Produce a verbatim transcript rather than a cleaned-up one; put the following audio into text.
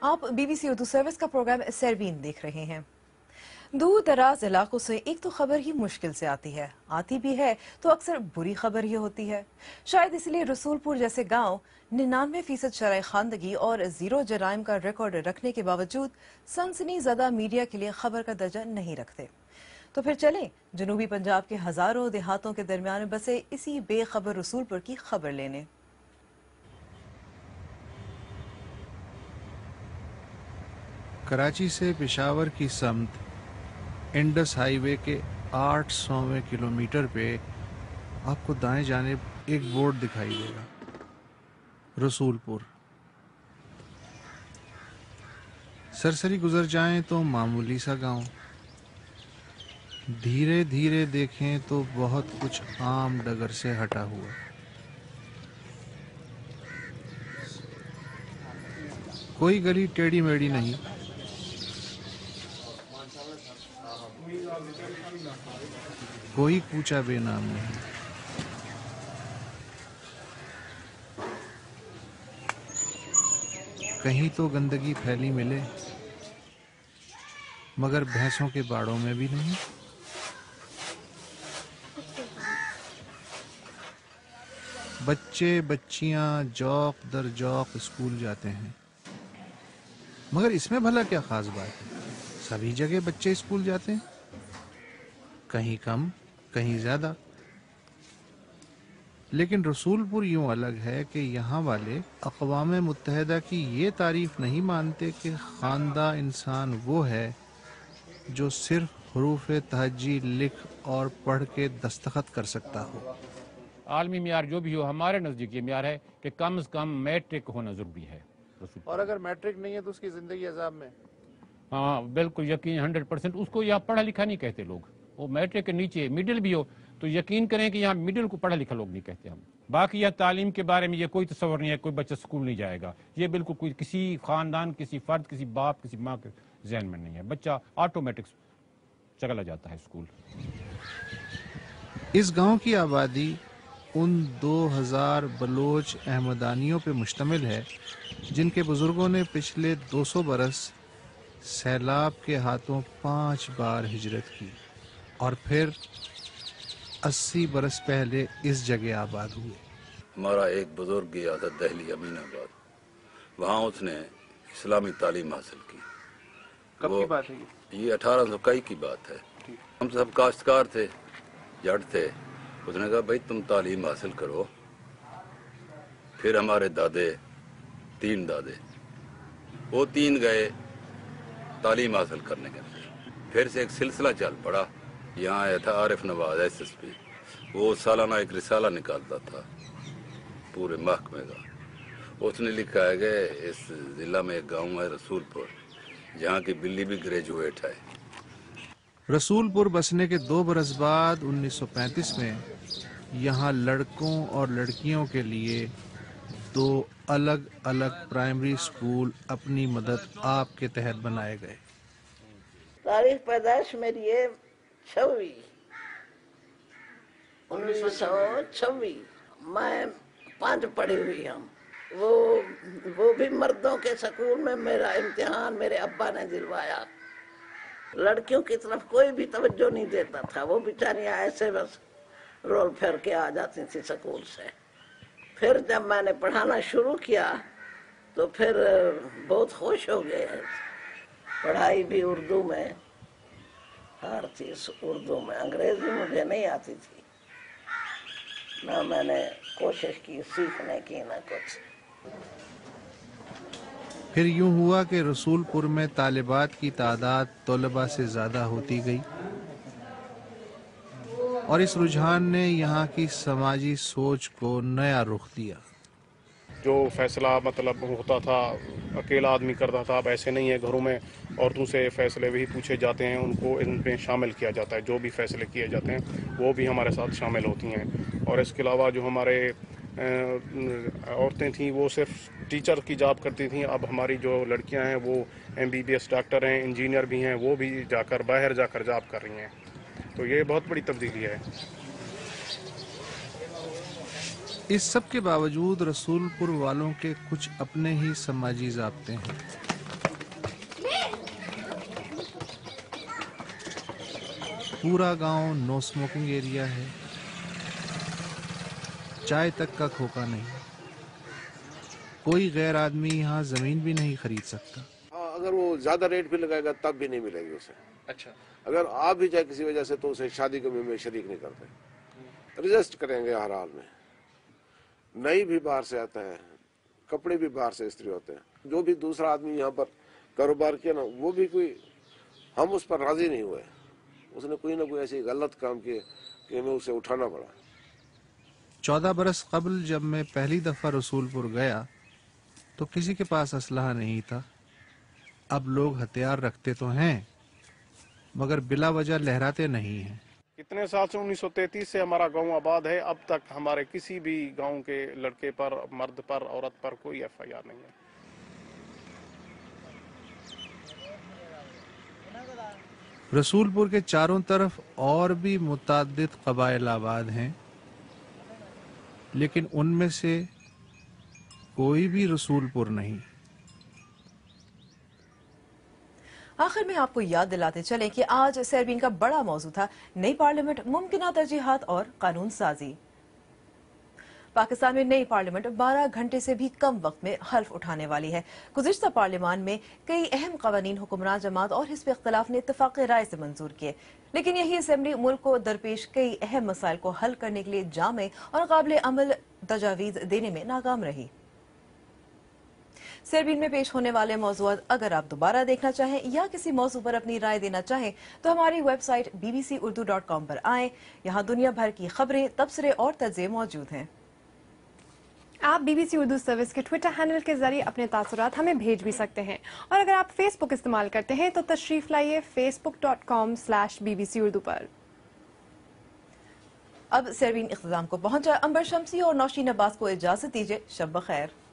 آپ B B C Urdu service کا programme Sairbeen دیکھ رہے ہیں۔ دور دراز علاقوں سے ایک تو خبر ہی مشکل سے آتی ہے، آتی بھی ہے تو اکثر بری خبر ہی ہوتی ہے۔ شاید اس لیے رسول پور جیسے گاؤں ننانوے فیصد شرح خواندگی اور زیرو جرائم کا ریکارڈ رکھنے کے باوجود سنسنی زدہ میڈیا کے لیے خبر کا درجہ نہیں رکھتے۔ تو پھر چلیں جنوبی پنجاب کے ہزاروں دیہاتوں کے درمیان بسے اسی بے خبر رسول پور کی خبر لینے۔ کراچی سے پشاور کی سمت انڈس ہائی وے کے آٹھ سوویں کلومیٹر پہ آپ کو دائیں جانب ایک بورڈ دکھائی دے گا، رسول پور۔ سرسری گزر جائیں تو معمولی سا گاؤں، دھیرے دھیرے دیکھیں تو بہت کچھ عام ڈگر سے ہٹا ہوا۔ کوئی گلی ٹیڑھی میڑھی نہیں، کوئی کوچہ بے نام نہیں۔ کہیں تو گندگی پھیلی ملے، مگر بھینسوں کے باڑوں میں بھی نہیں۔ بچے بچیاں جوق در جوق اسکول جاتے ہیں، مگر اس میں بھلا کیا خاص بات ہے؟ سبھی جگہ بچے اسکول جاتے ہیں، کہیں کم کہیں زیادہ۔ لیکن رسول پور یوں الگ ہے کہ یہاں والے اقوام متحدہ کی یہ تعریف نہیں مانتے کہ خواندہ انسان وہ ہے جو صرف حروف تہجی لکھ اور پڑھ کے دستخط کر سکتا ہو۔ عالمی معیار جو بھی ہو، ہمارے نزدیک یہ معیار ہے کہ کم از کم میٹرک ہونا ضروری ہے۔ اور اگر میٹرک نہیں ہے تو اس کی زندگی عذاب میں؟ ہاں بالکل یقین، ہنڈریڈ پرسینٹ۔ اس کو یہاں پڑھا لکھا نہیں کہتے لوگ، وہ میٹرک کے نیچے مڈل بھی ہو تو یقین کریں کہ یہاں مڈل کو پڑھا لکھا لوگ نہیں کہتے ہم۔ باقی یہ تعلیم کے بارے میں یہ کوئی تصور نہیں ہے کوئی بچہ اسکول نہیں جائے گا، یہ بالکل کوئی کسی خاندان، کسی فرد، کسی باپ، کسی ماں کے ذہن میں نہیں ہے۔ بچہ آٹومیٹک چلا جاتا ہے اسکول۔ اس گاؤں کی آبادی ان دو ہزار بلوچ احمدانیوں پہ مشتمل ہے جن کے بزرگوں نے پچھلے دو سو برس سیلاب کے ہاتھوں پانچ بار ہجرت کی اور پھر اسی برس پہلے اس جگہ آباد ہوئے۔ ہمارا ایک بزرگ گیا تھا دہلی امین آباد، وہاں اس نے اسلامی تعلیم حاصل کی۔ کب کی بات ہے یہ؟ یہ اٹھارہ سو اکائی کی بات ہے۔ ہم سب کاشتکار تھے، جٹ تھے۔ اس نے کہا بھائی تم تعلیم حاصل کرو۔ پھر ہمارے دادے، تین دادے، وہ تین گئے تعلیم حاصل کرنے کے لیے۔ پھر سے ایک سلسلہ چل پڑا، یہاں آیا تھا عارف نواز ایس ایس پی، وہ سالانہ ایک رسالہ نکالتا تھا پورے محکمے کا۔ اس نے لکھا ہے کہ اس ضلع میں ایک گاؤں ہے رسول پور، جہاں کی بلی بھی گریجویٹ ہے۔ رسول پور بسنے کے دو برس بعد انیس سو پینتیس میں یہاں لڑکوں اور لڑکیوں کے لیے دو الگ الگ پرائمری اسکول اپنی مدد آپ کے تحت بنائے گئے۔ تاریخ پیدائش میری ہے چھوی انیس سو چھوی، میں پانچ پڑھی ہوئی ہوں۔ وہ وہ بھی مردوں کے سکول میں میرا امتحان میرے ابا نے دلوایا۔ لڑکیوں کی طرف کوئی بھی توجہ نہیں دیتا تھا، وہ بیچاریاں ایسے بس رول پھیر کے آ جاتی تھی سکول سے۔ پھر جب میں نے پڑھانا شروع کیا تو پھر بہت خوش ہو گئے۔ پڑھائی بھی اردو میں، ہر چیز اردو میں، انگریزی مجھے نہیں آتی تھی، نہ میں نے کوشش کی سیکھنے کی نہ کچھ۔ پھر یوں ہوا کہ رسول پور میں طالبات کی تعداد طلباء سے زیادہ ہوتی گئی اور اس رجحان نے یہاں کی سماجی سوچ کو نیا رخ دیا۔ جو فیصلہ مطلب ہوتا تھا اکیلا آدمی کرتا تھا، اب ایسے نہیں ہے، گھروں میں عورتوں سے فیصلے بھی پوچھے جاتے ہیں، ان کو ان پہ شامل کیا جاتا ہے، جو بھی فیصلے کیے جاتے ہیں وہ بھی ہمارے ساتھ شامل ہوتی ہیں۔ اور اس کے علاوہ جو ہمارے عورتیں تھیں وہ صرف ٹیچر کی جاب کرتی تھیں، اب ہماری جو لڑکیاں ہیں وہ M B B S doctor ہیں، انجینئر بھی ہیں، وہ بھی جا کر باہر جا کر جاب کر رہی ہیں۔ تو یہ بہت بڑی تبدیلی ہے۔ اس سب کے باوجود رسول پور والوں کے کچھ اپنے ہی سماجی ضابطے ہیں۔ पूरा गांव नो स्मोकिंग एरिया है, चाय तक का खोखा नहीं, कोई गैर आदमी यहाँ जमीन भी नहीं खरीद सकता। हाँ, अगर वो ज्यादा रेट भी लगाएगा तब भी नहीं मिलेगी उसे। अच्छा, अगर आप भी जाए किसी वजह से तो उसे शादी के में शरीक नहीं करते, रजिस्ट करेंगे हर हाल में। नई भी बाहर से आता है, कपड़े भी बाहर से इस्त्री होते हैं। जो भी दूसरा आदमी यहाँ पर कारोबार किया ना, वो भी कोई हम उस पर राजी नहीं हुए, उसने कोई ना कोई ऐसी गलत काम किए कि हमें उसे उठाना पड़ा। चौदह बरस कबल जब मैं पहली दफा रसूलपुर गया तो किसी के पास असलहा नहीं था। अब लोग हथियार रखते तो हैं मगर बिला वजह लहराते नहीं हैं। कितने साल से उन्नीस सौ तैंतीस से हमारा गांव आबाद है, अब तक हमारे किसी भी गांव के लड़के पर, मर्द पर, औरत पर कोई एफ आई आर नहीं है। रसूलपुर के चारों तरफ और भी मुतअद्दिद कबाइल आबाद हैं, लेकिन उनमें से कोई भी रसूलपुर नहीं। आखिर में आपको याद दिलाते चलें कि आज सरबीन का बड़ा मौजू था नई पार्लियामेंट, मुमकिना तरजीहात और कानून साजी। पाकिस्तान में नई पार्लियामेंट बारह घंटे से भी कम वक्त में हल्फ उठाने वाली है। गुज़िश्ता पार्लियामान में कई अहम कवानीन हुक्मरान जमात और हिस्ब इख्तलाफ ने इत्तफाक़ राय से मंजूर किए, लेकिन यही असेंबली मुल्क को दरपेश कई अहम मसाइल को हल करने के लिए जामे और काबिल अमल तजावीज़ देने में नाकाम रही। सरबीन में पेश होने वाले मौज़ूआत अगर आप दोबारा देखना चाहें या किसी मौजू पर अपनी राय देना चाहें तो हमारी website B B C Urdu dot com पर आएं। यहाँ दुनिया भर की खबरें, तबसरे और तज्ज़िये मौजूद हैं। आप बीबीसी उर्दू सर्विस के ट्विटर हैंडल के जरिए अपने तासुरात हमें भेज भी सकते हैं, और अगर आप फेसबुक इस्तेमाल करते हैं तो तशरीफ लाइए Facebook dot com slash B B C Urdu पर। अब सरबीन इख्तिताम को पहुंचा। अंबर शम्सी और नौशीन अब्बास को इजाजत दीजिए। शब बखैर।